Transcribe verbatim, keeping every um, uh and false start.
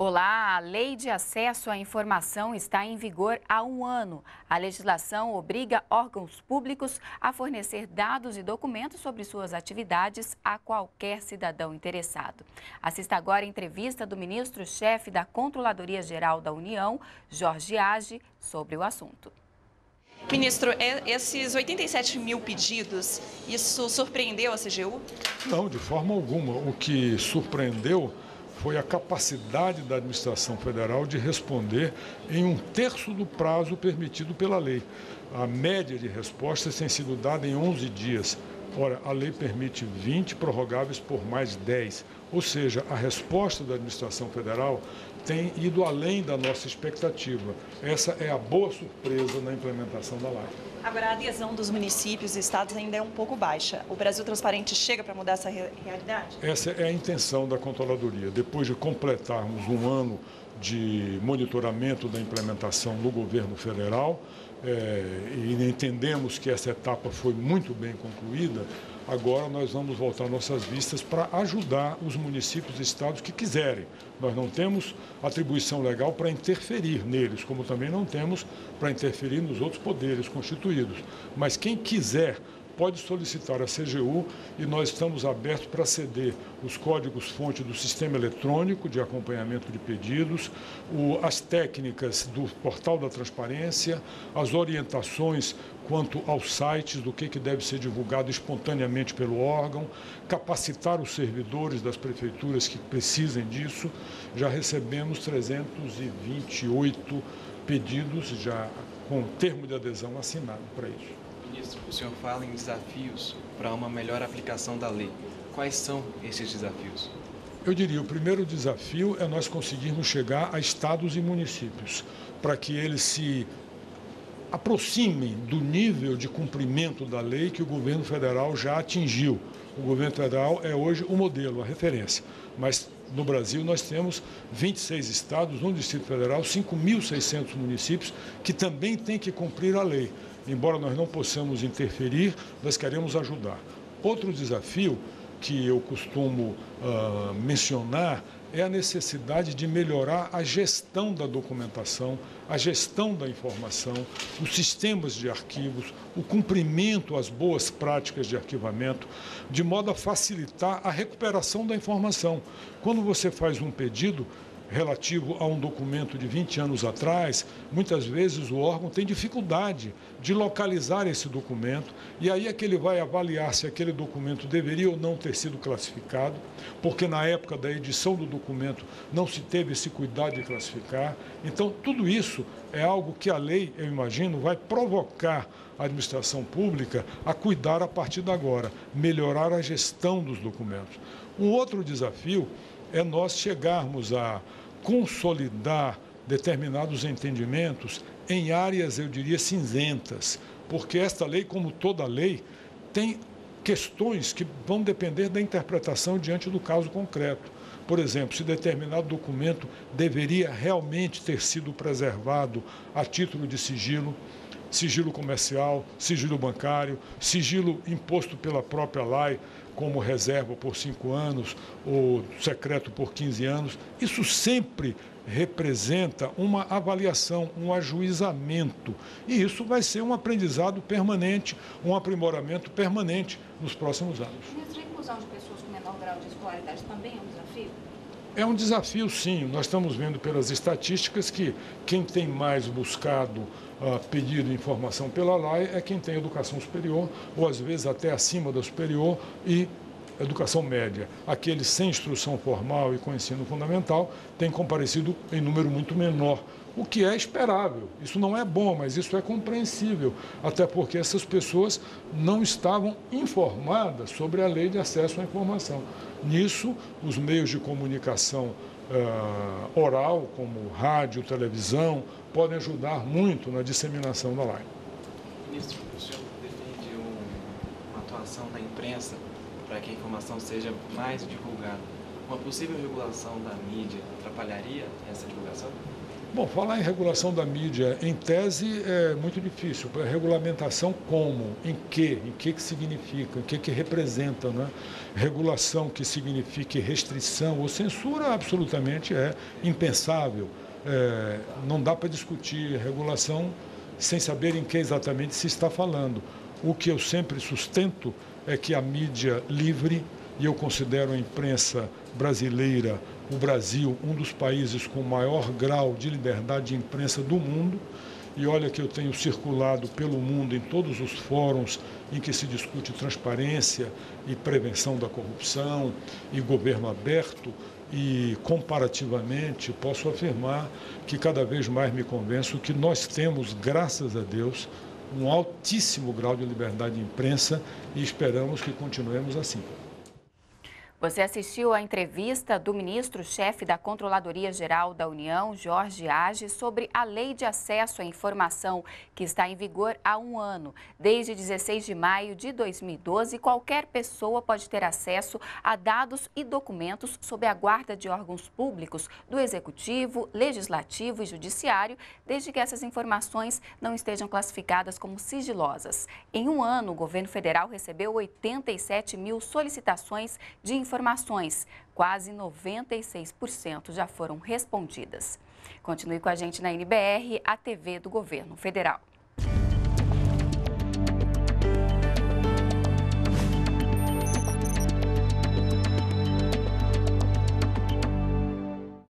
Olá, a Lei de Acesso à Informação está em vigor há um ano. A legislação obriga órgãos públicos a fornecer dados e documentos sobre suas atividades a qualquer cidadão interessado. Assista agora a entrevista do ministro-chefe da Controladoria Geral da União, Jorge Age, sobre o assunto. Ministro, esses oitenta e sete mil pedidos, isso surpreendeu a C G U? Não, de forma alguma. O que surpreendeu foi a capacidade da administração federal de responder em um terço do prazo permitido pela lei. A média de respostas tem sido dada em onze dias. Ora, a lei permite vinte, prorrogáveis por mais dez. Ou seja, a resposta da administração federal tem ido além da nossa expectativa. Essa é a boa surpresa na implementação da lei. Agora, a adesão dos municípios e estados ainda é um pouco baixa. O Brasil Transparente chega para mudar essa realidade? Essa é a intenção da Controladoria. Depois de completarmos um ano de monitoramento da implementação no governo federal, é, e entendemos que essa etapa foi muito bem concluída, agora nós vamos voltar nossas vistas para ajudar os municípios e estados que quiserem. Nós não temos atribuição legal para interferir neles, como também não temos para interferir nos outros poderes constituídos. Mas quem quiser pode solicitar a C G U e nós estamos abertos para ceder os códigos-fonte do sistema eletrônico de acompanhamento de pedidos, o, as técnicas do portal da transparência, as orientações quanto aos sites, do que, que deve ser divulgado espontaneamente pelo órgão, capacitar os servidores das prefeituras que precisem disso. Já recebemos trezentos e vinte e oito pedidos, já com termo de adesão assinado para isso. Ministro, o senhor fala em desafios para uma melhor aplicação da lei. Quais são esses desafios? Eu diria, o primeiro desafio é nós conseguirmos chegar a estados e municípios, para que eles se aproximem do nível de cumprimento da lei que o governo federal já atingiu. O governo federal é hoje o modelo, a referência, mas no Brasil nós temos vinte e seis estados, no Distrito Federal, cinco mil e seiscentos municípios que também têm que cumprir a lei. Embora nós não possamos interferir, nós queremos ajudar. Outro desafio que eu costumo uh, mencionar é a necessidade de melhorar a gestão da documentação, a gestão da informação, os sistemas de arquivos, o cumprimento às boas práticas de arquivamento, de modo a facilitar a recuperação da informação. Quando você faz um pedido relativo a um documento de vinte anos atrás, muitas vezes o órgão tem dificuldade de localizar esse documento e aí é que ele vai avaliar se aquele documento deveria ou não ter sido classificado, porque na época da edição do documento não se teve esse cuidado de classificar. Então, tudo isso é algo que a lei, eu imagino, vai provocar a administração pública a cuidar a partir de agora, melhorar a gestão dos documentos. Um outro desafio é nós chegarmos a consolidar determinados entendimentos em áreas, eu diria, cinzentas, porque esta lei, como toda lei, tem questões que vão depender da interpretação diante do caso concreto. Por exemplo, se determinado documento deveria realmente ter sido preservado a título de sigilo, sigilo comercial, sigilo bancário, sigilo imposto pela própria lei, como reserva por cinco anos ou secreto por quinze anos. Isso sempre representa uma avaliação, um ajuizamento. E isso vai ser um aprendizado permanente, um aprimoramento permanente nos próximos anos. Ministro, a inclusão de pessoas com menor grau de escolaridade também é um desafio? É um desafio, sim. Nós estamos vendo pelas estatísticas que quem tem mais buscado uh, pedido informação pela lei é quem tem educação superior, ou às vezes até acima da superior e educação média. Aqueles sem instrução formal e com ensino fundamental têm comparecido em número muito menor, o que é esperável. Isso não é bom, mas isso é compreensível, até porque essas pessoas não estavam informadas sobre a lei de acesso à informação. Nisso, os meios de comunicação uh, oral, como rádio, televisão, podem ajudar muito na disseminação da lei. Ministro, o senhor defende um, uma atuação da imprensa para que a informação seja mais divulgada. Uma possível regulação da mídia atrapalharia essa divulgação? Bom, falar em regulação da mídia, em tese, é muito difícil. Regulamentação como? Em que? Em que que significa? Em que que representa, né? Regulação que signifique restrição ou censura, absolutamente é impensável. É, não dá para discutir regulação sem saber em que exatamente se está falando. O que eu sempre sustento é que a mídia livre, e eu considero a imprensa brasileira, o Brasil, um dos países com maior grau de liberdade de imprensa do mundo, e olha que eu tenho circulado pelo mundo em todos os fóruns em que se discute transparência e prevenção da corrupção e governo aberto, e comparativamente posso afirmar que cada vez mais me convenço que nós temos, graças a Deus, um altíssimo grau de liberdade de imprensa e esperamos que continuemos assim. Você assistiu à entrevista do ministro-chefe da Controladoria Geral da União, Jorge Agee, sobre a Lei de Acesso à Informação, que está em vigor há um ano. Desde dezesseis de maio de dois mil e doze, qualquer pessoa pode ter acesso a dados e documentos sob a guarda de órgãos públicos do Executivo, Legislativo e Judiciário, desde que essas informações não estejam classificadas como sigilosas. Em um ano, o governo federal recebeu oitenta e sete mil solicitações de informações. Informações, quase noventa e seis por cento já foram respondidas. Continue com a gente na N B R, a T V do Governo Federal.